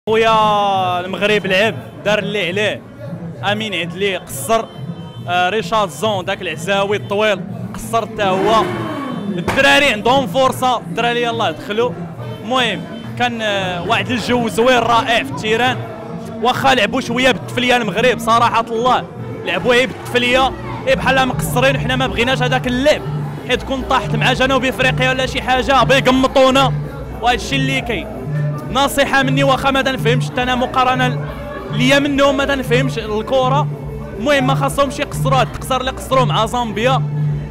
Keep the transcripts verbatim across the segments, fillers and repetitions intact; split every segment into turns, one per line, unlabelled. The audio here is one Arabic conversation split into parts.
خويا المغرب لعب دار اللي عليه. امين عدلي قصر، آه ريشاد زون داك العزاوي الطويل قصر حتى هو. الدراري عندهم فرصه، الدراري يلاه دخلوا. المهم كان آه واحد الجو زوين رائع في التيران، واخا لعبوا شويه بالتفليه المغرب صراحه الله، لعبوا غير بالتفليه إيه بحال مقصرين، وحنا ما بغيناش هذاك اللعب حيت كون طاحت مع جنوب افريقيا ولا شي حاجه بيقمطونا، وهذا الشيء اللي كاين. نصيحه مني واخا ما تنفهمش انا مقارنه ليا منهم ما تنفهمش الكره، المهم ما خاصهمش يقصروا هاد التقصير اللي قصروا مع زامبيا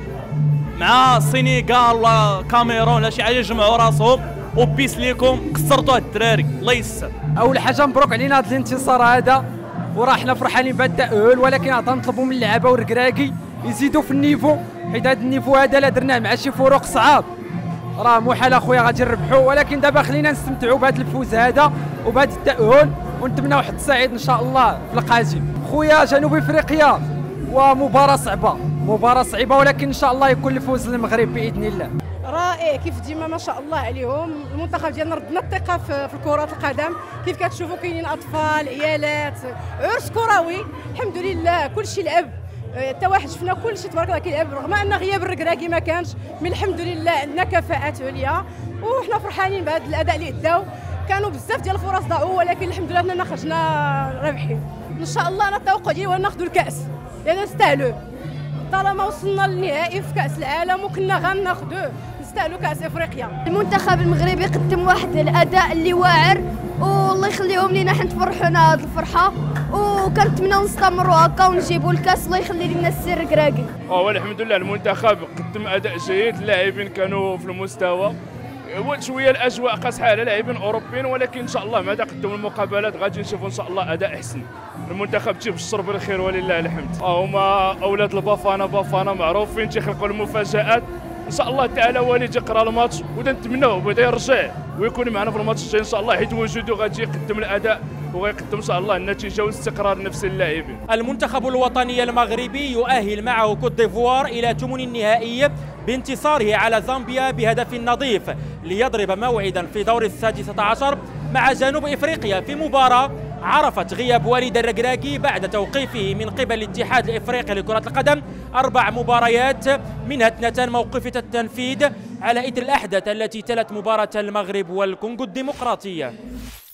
مع السينيغال ولا كاميرون ولا شي حاجه، جمعوا راسهم وبيس ليكم قصرتوا هاد الدراري الله يسر.
اول حاجه مبروك علينا هذا الانتصار هذا، وراه حنا فرحانين بهذا التاهل، ولكن عاد نطلبوا من اللعابه والركراكي يزيدوا في النيفو، حيت هذا النيفو هذا لا درناه مع شي فروق صعاب راه محال اخويا غادي نربحوا، ولكن دابا خلينا نستمتعوا بهذا الفوز هذا وبهذا التاهل، ونتمنى واحد السعيد ان شاء الله في القادم. خويا جنوب افريقيا ومباراه صعبه، مباراه صعيبه، ولكن ان شاء الله يكون الفوز للمغرب باذن الله.
رائع كيف ديما ما شاء الله عليهم، المنتخب ديالنا ردنا الثقه في كره القدم، كيف كتشوفوا كاينين اطفال عيالات عرس كروي الحمد لله، كلشي لعب حتى واحد شفنا كلشي تبارك الله كيلعب، رغم ان غياب الركراكي ما كانش، من الحمد لله عندنا كفاءات عليا وحنا فرحانين بهذا الاداء اللي داو. كانوا بزاف ديال الفرص ضاعوا، ولكن الحمد لله اننا خرجنا رابحين. ان شاء الله انا التوقع ديالي هو ناخذوا الكاس لان نستاهلوه، طالما وصلنا للنهائي في كاس العالم وكنا غناخذوه نستاهلوا كاس افريقيا.
المنتخب المغربي قدم واحد الاداء اللي واعر، والله يخليهم لينا حنا تفرحونا هذه الفرحه، وكنتمناو نستمروا هكا ونجيبوا الكاس، الله يخلي لنا السر كراكي.
اه والحمد لله المنتخب قدم اداء جيد، اللاعبين كانوا في المستوى، شويه الاجواء قاصحه على لاعبين اوروبيين، ولكن ان شاء الله مع قدموا المقابلات غادي نشوفوا ان شاء الله اداء احسن. المنتخب تيبشر بالخير ولله الحمد. اه هما اولاد البافانا، بافانا معروفين تيخلقوا المفاجات، ان شاء الله تعالى والد يقرا الماتش ونتمناو بدا يرجع ويكون معنا في الماتش الجاي ان شاء الله، حيت وجوده غادي يقدم الاداء وغيقدم ان شاء الله النتيجه واستقرار نفسي للاعبين.
المنتخب الوطني المغربي يؤهل معه كوت ديفوار الى ثمن النهائي بانتصاره على زامبيا بهدف نظيف، ليضرب موعدا في دور السادسة عشر مع جنوب افريقيا في مباراه عرفت غياب والد الركراكي بعد توقيفه من قبل الاتحاد الافريقي لكرة القدم اربع مباريات، منها اثنتان موقفة التنفيذ على اثر الاحداث التي تلت مباراة المغرب والكونغو الديمقراطية.